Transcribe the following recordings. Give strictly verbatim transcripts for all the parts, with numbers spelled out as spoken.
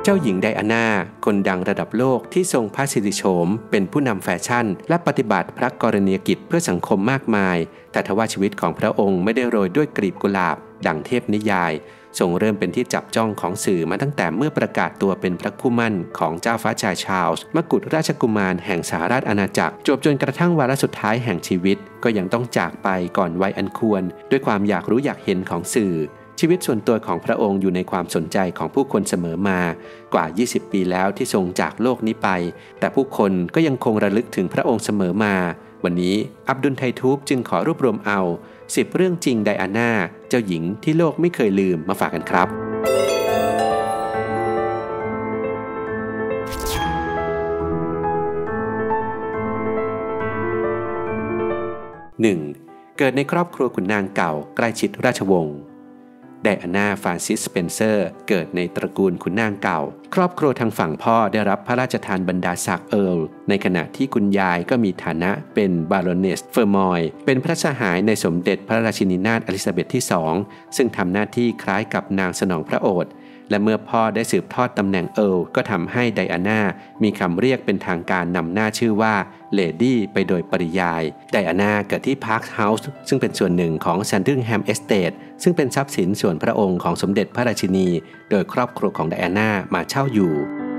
จ้าหญิงไดอาน่าคนดังระดับโลกที่ทรงพระสิริโฉมเป็นผู้นำแฟชั่นและปฏิบัติพระกรณียกิจเพื่อสังคมมากมายแต่ทว่าชีวิตของพระองค์ไม่ได้โรยด้วยกลีบกุหลาบดังเทพนิยายทรงเริ่มเป็นที่จับจ้องของสื่อมาตั้งแต่เมื่อประกาศตัวเป็นพระคู่มั่นของเจ้าฟ้าชายชาร์ลส์มกุฎราชกุมารแห่งสหราชอาณาจักรจวบจนกระทั่งวาระสุดท้ายแห่งชีวิตก็ยังต้องจากไปก่อนวัยอันควรด้วยความอยากรู้อยากเห็นของสื่อชีวิตส่วนตัวของพระองค์อยู่ในความสนใจของผู้คนเสมอมากว่ายี่สิบปีแล้วที่ทรงจากโลกนี้ไปแต่ผู้คนก็ยังคงระลึกถึงพระองค์เสมอมาวันนี้อับดุลไททูบจึงขอรวบรวมเอาสิบเรื่องจริงไดอาน่าเจ้าหญิงที่โลกไม่เคยลืมมาฝากกันครับ หนึ่ง. เกิดในครอบครัวขุนนางเก่าใกล้ชิดราชวงศ์ไดอาน่าฟรานซิสสเปนเซอร์เกิดในตระกูลขุนนางเก่าครอบครัวทางฝั่งพ่อได้รับพระราชทานบรรดาศักดิ์เอิร์ลในขณะที่คุณยายก็มีฐานะเป็นบารอนเนสเฟอร์มอยเป็นพระสหายในสมเด็จพระราชินีนาถอลิซาเบธที่สองซึ่งทำหน้าที่คล้ายกับนางสนองพระโอษฐ์และเมื่อพ่อได้สืบทอดตำแหน่งเอิร์ลก็ทำให้ไดอาน่ามีคำเรียกเป็นทางการนำหน้าชื่อว่าเลดี้ไปโดยปริยายไดอาน่าเกิดที่พาร์คเฮาส์ซึ่งเป็นส่วนหนึ่งของแซนดิงแฮมเอสเตทซึ่งเป็นทรัพย์สินส่วนพระองค์ของสมเด็จพระราชินีโดยครอบครัวของไดอาน่ามาเช่าอยู่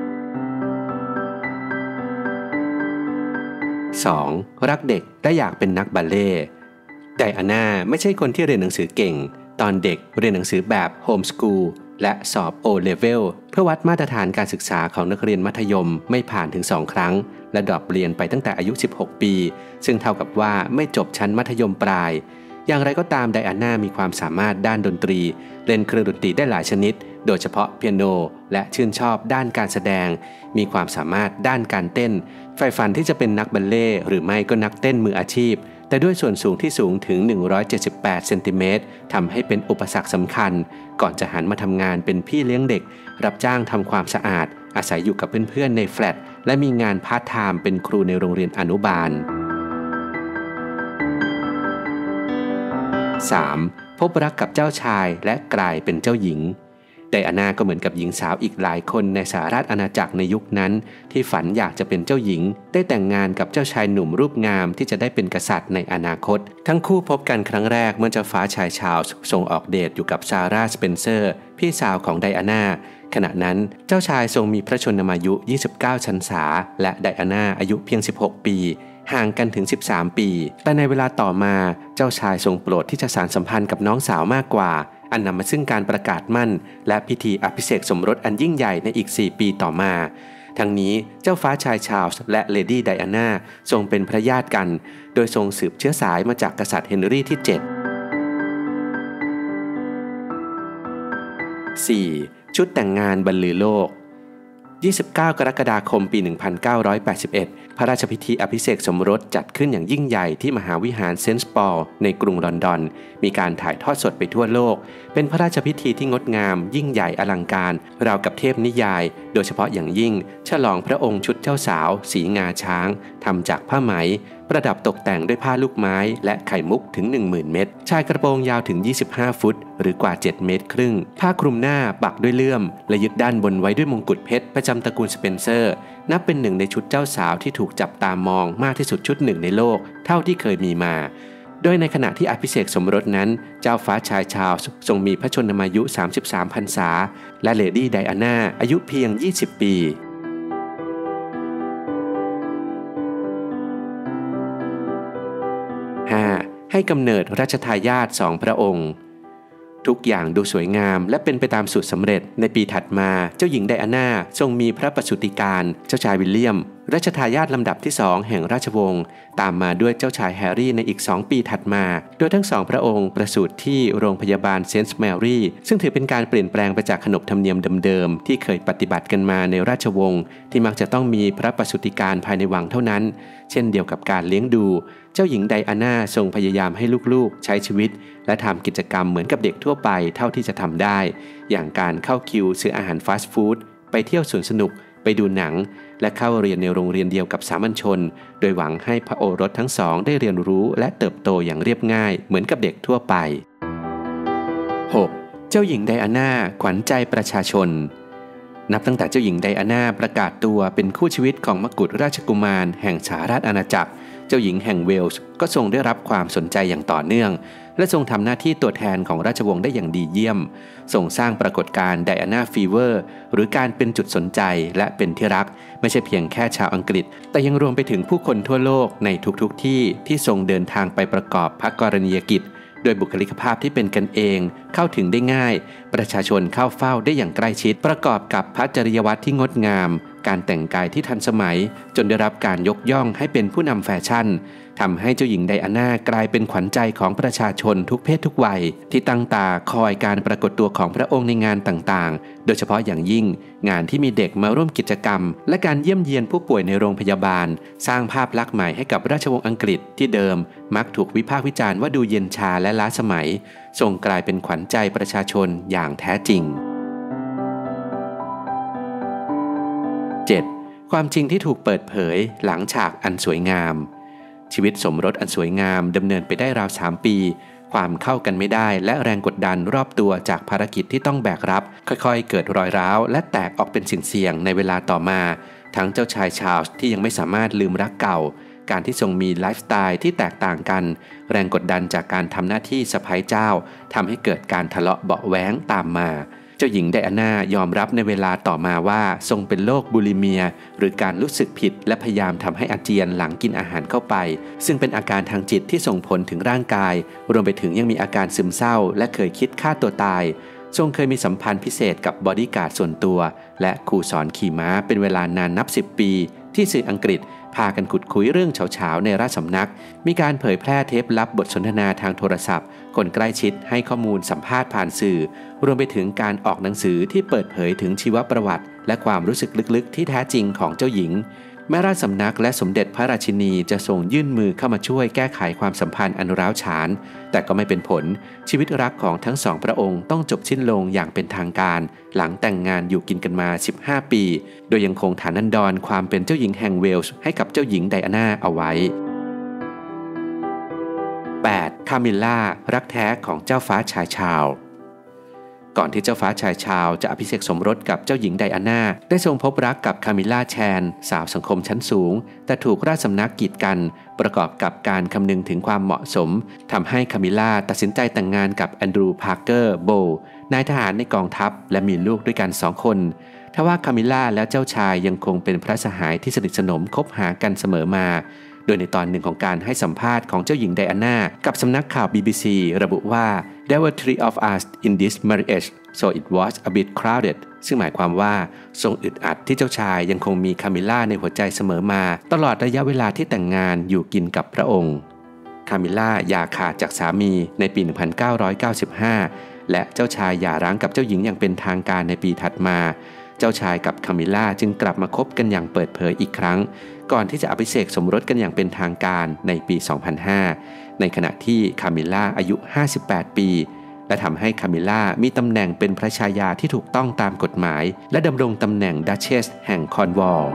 สอง. รักเด็กและอยากเป็นนักบัลเล่ต์ไดอาน่าไม่ใช่คนที่เรียนหนังสือเก่งตอนเด็กเรียนหนังสือแบบโฮมสคูลและสอบ โอ เลเวล เพื่อวัดมาตรฐานการศึกษาของนักเรียนมัธยมไม่ผ่านถึงสองครั้งและดรอปเรียนไปตั้งแต่อายุสิบหกปีซึ่งเท่ากับว่าไม่จบชั้นมัธยมปลายอย่างไรก็ตามไดอาน่ามีความสามารถด้านดนตรีเล่นเครื่องดนตรีได้หลายชนิดโดยเฉพาะเปียโนและชื่นชอบด้านการแสดงมีความสามารถด้านการเต้นใฝ่ฝันที่จะเป็นนักบัลเล่ต์หรือไม่ก็นักเต้นมืออาชีพแต่ด้วยส่วนสูงที่สูงถึงหนึ่งร้อยเจ็ดสิบแปดเซนติเมตรทำให้เป็นอุปสรรคสำคัญก่อนจะหันมาทำงานเป็นพี่เลี้ยงเด็กรับจ้างทำความสะอาดอาศัยอยู่กับเพื่อนๆในแฟลตและมีงานพาร์ทไทม์เป็นครูในโรงเรียนอนุบาล สาม. พบรักกับเจ้าชายและกลายเป็นเจ้าหญิงไดอาน่าก็เหมือนกับหญิงสาวอีกหลายคนในสหราชอาณาจักรในยุคนั้นที่ฝันอยากจะเป็นเจ้าหญิงได้แต่งงานกับเจ้าชายหนุ่มรูปงามที่จะได้เป็นกษัตริย์ในอนาคตทั้งคู่พบกันครั้งแรกเมื่อเจ้าฟ้าชายชาร์ลส์ทรงออกเดทอยู่กับซาร่าสเปนเซอร์พี่สาวของไดอาน่าขณะนั้นเจ้าชายทรงมีพระชนมายุยี่สิบเก้าพรรษาและไดอาน่าอายุเพียงสิบหกปีห่างกันถึงสิบสามปีแต่ในเวลาต่อมาเจ้าชายทรงโปรดที่จะสานสัมพันธ์กับน้องสาวมากกว่าอันนำมาซึ่งการประกาศมั่นและพิธีอภิเษกสมรสอันยิ่งใหญ่ในอีกสี่ปีต่อมาทั้งนี้เจ้าฟ้าชายชาร์ลส์และเลดี้ไดอาน่าทรงเป็นพระญาติกันโดยทรงสืบเชื้อสายมาจากกษัตริย์เฮนรี่ที่เจ็ด สี่. ชุดแต่งงานบรรลือโลกยี่สิบเก้ากรกฎาคมปีหนึ่งพันเก้าร้อยแปดสิบเอ็ดพระราชพิธีอภิเษกสมรสจัดขึ้นอย่างยิ่งใหญ่ที่มหาวิหารเซนต์ปอลในกรุงลอนดอนมีการถ่ายทอดสดไปทั่วโลกเป็นพระราชพิธีที่งดงามยิ่งใหญ่อลังการราวกับเทพนิยายโดยเฉพาะอย่างยิ่งฉลองพระองค์ชุดเจ้าสาวสีงาช้างทำจากผ้าไหมประดับตกแต่งด้วยผ้าลูกไม้และไข่มุกถึง หนึ่งหมื่น เม็ดชายกระโปรงยาวถึงยี่สิบห้าฟุตหรือกว่าเจ็ดเมตรครึ่งผ้าคลุมหน้าปักด้วยเลื่อมและยึดด้านบนไว้ด้วยมงกุฎเพชรประจำตระกูลสเปนเซอร์นับเป็นหนึ่งในชุดเจ้าสาวที่ถูกจับตามองมากที่สุดชุดหนึ่งในโลกเท่าที่เคยมีมาโดยในขณะที่อภิเษกสมรสนั้นเจ้าฟ้าชายชาร์ลส์ทรงมีพระชนมายุสามสิบสามพรรษาและเลดี้ไดอาน่าอายุเพียงยี่สิบปีห้า. ให้กำเนิดรัชทายาทสองพระองค์ทุกอย่างดูสวยงามและเป็นไปตามสูตรสำเร็จในปีถัดมาเจ้าหญิงไดอาน่าทรงมีพระประสูติการเจ้าชายวิลเลียมรัชทายาทลำดับที่สองแห่งราชวงศ์ตามมาด้วยเจ้าชายแฮร์รี่ในอีกสองปีถัดมาโดยทั้งสองพระองค์ประสูติที่โรงพยาบาลเซนต์แมรี่ซึ่งถือเป็นการเปลี่ยนแปลงไปจากขนบธรรมเนียมเดิมๆที่เคยปฏิบัติกันมาในราชวงศ์ที่มักจะต้องมีพระประสูติการภายในวังเท่านั้นเช่นเดียวกับการเลี้ยงดูเจ้าหญิงไดอาน่าทรงพยายามให้ลูกๆใช้ชีวิตและทำกิจกรรมเหมือนกับเด็กทั่วไปเท่าที่จะทำได้อย่างการเข้าคิวซื้ออาหารฟาสต์ฟู้ดไปเที่ยวสวนสนุกไปดูหนังและเข้าเรียนในโรงเรียนเดียวกับสามัญชนโดยหวังให้พระโอรสทั้งสองได้เรียนรู้และเติบโตอย่างเรียบง่ายเหมือนกับเด็กทั่วไป หก. เจ้าหญิงไดอาน่าขวัญใจประชาชนนับตั้งแต่เจ้าหญิงไดอาน่าประกาศตัวเป็นคู่ชีวิตของมกุฎราชกุมารแห่งสหราชอาณาจักรเจ้าหญิงแห่งเวลส์ก็ทรงได้รับความสนใจอย่างต่อเนื่องและทรงทำหน้าที่ตัวแทนของราชวงศ์ได้อย่างดีเยี่ยมทรงสร้างปรากฏการณ์ไดอาน่าฟีเวอร์หรือการเป็นจุดสนใจและเป็นที่รักไม่ใช่เพียงแค่ชาวอังกฤษแต่ยังรวมไปถึงผู้คนทั่วโลกในทุกๆ ที่ที่ทรงเดินทางไปประกอบพระกรณียกิจโดยบุคลิกภาพที่เป็นกันเองเข้าถึงได้ง่ายประชาชนเข้าเฝ้าได้อย่างใกล้ชิดประกอบกับพระจริยวัตรที่งดงามการแต่งกายที่ทันสมัยจนได้รับการยกย่องให้เป็นผู้นำแฟชั่นทำให้เจ้าหญิงไดอาน่ากลายเป็นขวัญใจของประชาชนทุกเพศทุกวัยที่ตั้งตาคอยการปรากฏตัวของพระองค์ในงานต่างๆโดยเฉพาะอย่างยิ่งงานที่มีเด็กมาร่วมกิจกรรมและการเยี่ยมเยียนผู้ป่วยในโรงพยาบาลสร้างภาพลักษณ์ใหม่ให้กับราชวงศ์อังกฤษที่เดิมมักถูกวิพากษ์วิจารณ์ว่าดูเย็นชาและล้าสมัยทรงกลายเป็นขวัญใจประชาชนอย่างแท้จริง เจ็ด. ความจริงที่ถูกเปิดเผยหลังฉากอันสวยงามชีวิตสมรสอันสวยงามดำเนินไปได้ราวสามปีความเข้ากันไม่ได้และแรงกดดันรอบตัวจากภารกิจที่ต้องแบกรับค่อยๆเกิดรอยร้าวและแตกออกเป็นสิ่งเสี่ยงในเวลาต่อมาทั้งเจ้าชายชาร์ลส์ที่ยังไม่สามารถลืมรักเก่าการที่ทรงมีไลฟ์สไตล์ที่แตกต่างกันแรงกดดันจากการทำหน้าที่สะใภ้เจ้าทำให้เกิดการทะเลาะเบาะแว้งตามมาเจ้าหญิงไดอาน่ายอมรับในเวลาต่อมาว่าทรงเป็นโรคบูลิเมียหรือการรู้สึกผิดและพยายามทำให้อาเจียนหลังกินอาหารเข้าไปซึ่งเป็นอาการทางจิตที่ส่งผลถึงร่างกายรวมไปถึงยังมีอาการซึมเศร้าและเคยคิดฆ่าตัวตายทรงเคยมีสัมพันธ์พิเศษกับบอดี้การ์ดส่วนตัวและครูสอนขี่ม้าเป็นเวลานานนับสิบปีที่สื่ออังกฤษพากันขุดคุยเรื่องเฉาๆในราชสำนักมีการเผยแพร่เทปลับบทสนทนาทางโทรศัพท์คนใกล้ชิดให้ข้อมูลสัมภาษณ์ผ่านสื่อรวมไปถึงการออกหนังสือที่เปิดเผยถึงชีวประวัติและความรู้สึกลึกๆที่แท้จริงของเจ้าหญิงแม้ราชสำนักและสมเด็จพระราชินีจะทรงยื่นมือเข้ามาช่วยแก้ไขความสัมพันธ์อันร้าวฉานแต่ก็ไม่เป็นผลชีวิตรักของทั้งสองพระองค์ต้องจบสิ้นลงอย่างเป็นทางการหลังแต่งงานอยู่กินกันมาสิบห้าปีโดยยังคงฐานันดรความเป็นเจ้าหญิงแห่งเวลส์ให้กับเจ้าหญิงไดอาน่าเอาไว้ แปด. คามิลล่ารักแท้ของเจ้าฟ้าชายชาร์ลส์ก่อนที่เจ้าฟ้าชายชาร์ลส์จะอภิเษกสมรสกับเจ้าหญิงไดอาน่าได้ทรงพบรักกับคามิลล่าแชนสาวสังคมชั้นสูงแต่ถูกราชสำนักกีดกันประกอบกับการคำนึงถึงความเหมาะสมทำให้คามิลล่าตัดสินใจแต่งงานกับแอนดรูว์พาร์เกอร์โบว์นายทหารในกองทัพและมีลูกด้วยกันสองคนทว่าคามิลล่าและเจ้าชายยังคงเป็นพระสหายที่สนิทสนมคบหากันเสมอมาโดยในตอนหนึ่งของการให้สัมภาษณ์ของเจ้าหญิงไดอาน่ากับสำนักข่าว บี บี ซี ระบุว่า There were three of us in this marriage so it was a bit crowded ซึ่งหมายความว่าทรงอึดอัดที่เจ้าชายยังคงมีคามิลล่าในหัวใจเสมอมาตลอดระยะเวลาที่แต่งงานอยู่กินกับพระองค์คามิลล่าหย่าขาดจากสามีในปี หนึ่งพันเก้าร้อยเก้าสิบห้า และเจ้าชายหย่าร้างกับเจ้าหญิงอย่างเป็นทางการในปีถัดมาเจ้าชายกับคามิลล่าจึงกลับมาคบกันอย่างเปิดเผยอีกครั้งก่อนที่จะอภิเษกสมรสกันอย่างเป็นทางการในปี สองพันห้า ในขณะที่คามิลล่าอายุ ห้าสิบแปด ปีและทำให้คามิลล่ามีตำแหน่งเป็นพระชายาที่ถูกต้องตามกฎหมายและดำรงตำแหน่งดัชเชสแห่งคอร์นวอลล์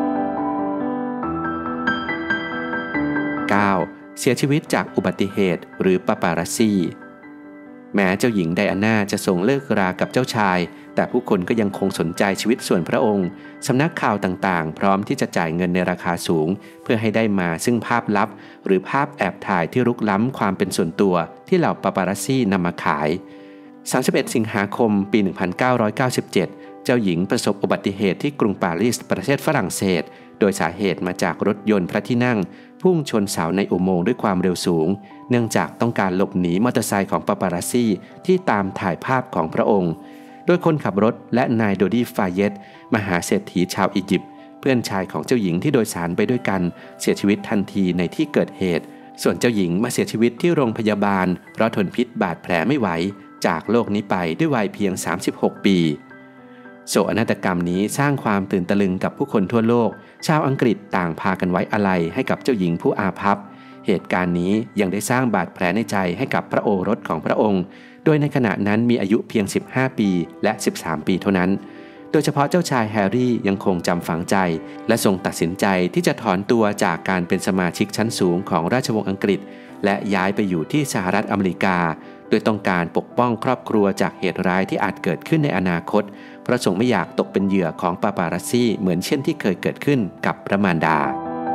เก้า. เสียชีวิตจากอุบัติเหตุหรือปาปารัสซี่แม้เจ้าหญิงไดอาน่าจะทรงเลิกรากับเจ้าชายแต่ผู้คนก็ยังคงสนใจชีวิตส่วนพระองค์สำนักข่าวต่างๆพร้อมที่จะจ่ายเงินในราคาสูงเพื่อให้ได้มาซึ่งภาพลับหรือภาพแอบถ่ายที่รุกล้ำความเป็นส่วนตัวที่เหล่าปาปารัสซี่นำมาขายสามสิบเอ็ดสิงหาคมปี หนึ่งพันเก้าร้อยเก้าสิบเจ็ด เจ้าหญิงประสบอุบัติเหตุที่กรุงปารีสประเทศฝรั่งเศสโดยสาเหตุมาจากรถยนต์พระที่นั่งพุ่งชนเสาในอุโมงค์ด้วยความเร็วสูงเนื่องจากต้องการหลบหนีมอเตอร์ไซค์ของปาปารัสซี่ที่ตามถ่ายภาพของพระองค์โดยคนขับรถและนายโดดี้ฟาเยตมหาเศรษฐีชาวอียิปต์เพื่อนชายของเจ้าหญิงที่โดยสารไปด้วยกันเสียชีวิตทันทีในที่เกิดเหตุส่วนเจ้าหญิงมาเสียชีวิตที่โรงพยาบาลเพราะทนพิษบาดแผลไม่ไหวจากโลกนี้ไปด้วยวัยเพียงสามสิบหกปีโศกนาฏกรรมนี้สร้างความตื่นตะลึงกับผู้คนทั่วโลกชาวอังกฤษต่างพากันไว้อาลัยให้กับเจ้าหญิงผู้อาภัพเหตุการณ์นี้ยังได้สร้างบาดแผลในใจให้กับพระโอรสของพระองค์โดยในขณะนั้นมีอายุเพียงสิบห้าปีและสิบสามปีเท่านั้นโดยเฉพาะเจ้าชายแฮร์รี่ยังคงจำฝังใจและทรงตัดสินใจที่จะถอนตัวจากการเป็นสมาชิกชั้นสูงของราชวงศ์อังกฤษและย้ายไปอยู่ที่สหรัฐอเมริกาโดยต้องการปกป้องครอบครัวจากเหตุร้ายที่อาจเกิดขึ้นในอนาคตเพราะทรงไม่อยากตกเป็นเหยื่อของปาปารัสซี่เหมือนเช่นที่เคยเกิดขึ้นกับพระมารดา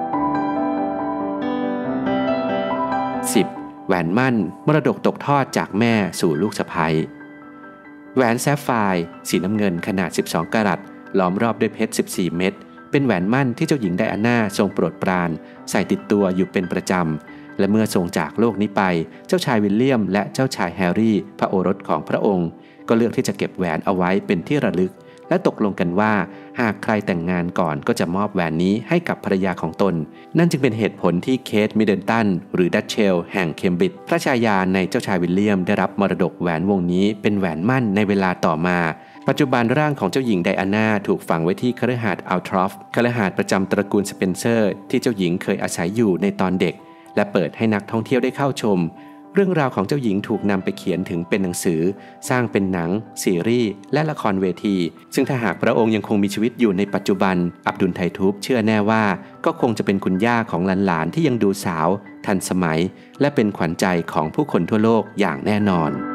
สิบ. แหวนมั่นมรดกตกทอดจากแม่สู่ลูกสะใภ้แหวนแซฟไฟร์สีน้ำเงินขนาดสิบสองกะรัตล้อมรอบด้วยเพชรสิบสี่เม็ดเป็นแหวนมั่นที่เจ้าหญิงไดอาน่าทรงโปรดปรานใส่ติดตัวอยู่เป็นประจำและเมื่อทรงจากโลกนี้ไปเจ้าชายวิลเลียมและเจ้าชายแฮร์รี่พระโอรสของพระองค์ก็เลือกที่จะเก็บแหวนเอาไว้เป็นที่ระลึกและตกลงกันว่าหากใครแต่งงานก่อนก็จะมอบแหวนนี้ให้กับภรรยาของตนนั่นจึงเป็นเหตุผลที่เคทมิดเดิลตันหรือดัชเชลแห่งเคมบริดจ์พระชายาในเจ้าชายวิลเลียมได้รับมรดกแหวนวงนี้เป็นแหวนมั่นในเวลาต่อมาปัจจุบันร่างของเจ้าหญิงไดอาน่าถูกฝังไว้ที่คฤหาสน์อัลทรอฟคฤหาสน์ประจำตระกูลสเปนเซอร์ที่เจ้าหญิงเคยอาศัยอยู่ในตอนเด็กและเปิดให้นักท่องเที่ยวได้เข้าชมเรื่องราวของเจ้าหญิงถูกนำไปเขียนถึงเป็นหนังสือสร้างเป็นหนังซีรีส์และละครเวทีซึ่งถ้าหากพระองค์ยังคงมีชีวิตอยู่ในปัจจุบันอับดุลไททูบเชื่อแน่ว่าก็คงจะเป็นคุณย่าของหลานๆที่ยังดูสาวทันสมัยและเป็นขวัญใจของผู้คนทั่วโลกอย่างแน่นอน